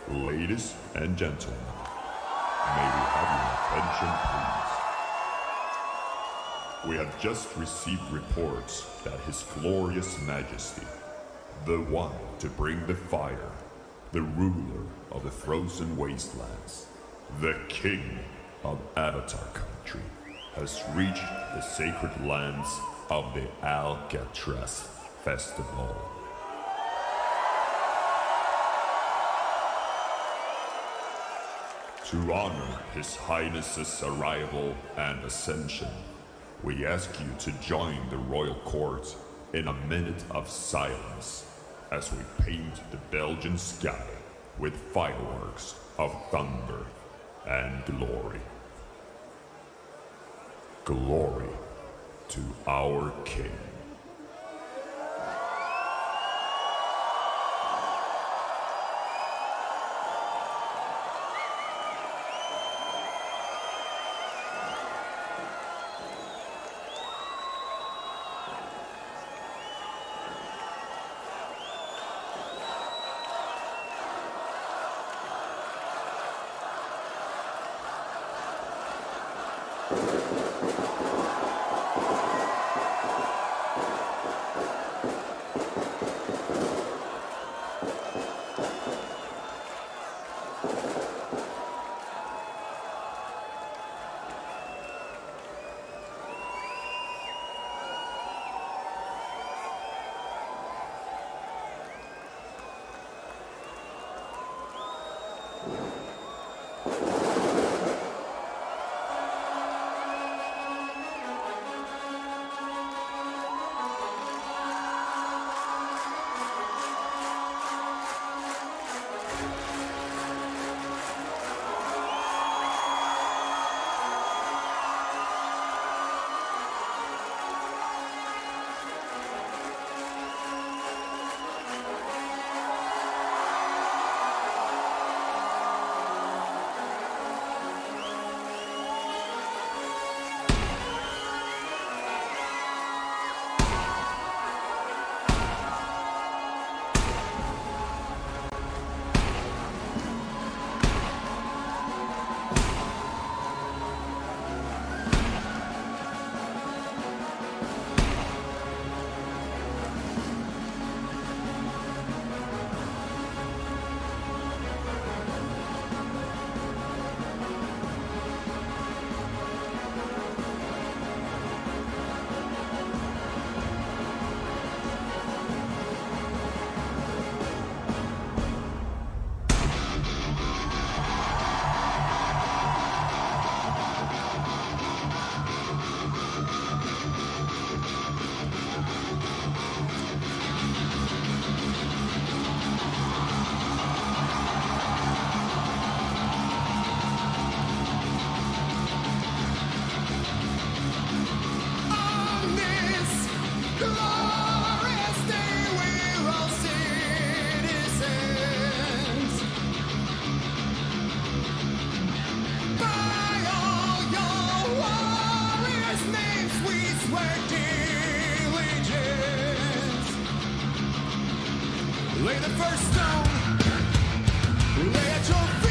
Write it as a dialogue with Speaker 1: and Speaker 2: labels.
Speaker 1: Ladies and gentlemen, may we have your attention, please? We have just received reports that His Glorious Majesty, the one to bring the fire, the ruler of the frozen wastelands, the king of Avatar Country, has reached the sacred lands of the Alcatraz Festival. To honor His Highness's arrival and ascension, we ask you to join the royal court in a minute of silence as we paint the Belgian sky with fireworks of thunder and glory. Glory to our King.
Speaker 2: Lay the first stone, lay at your feet.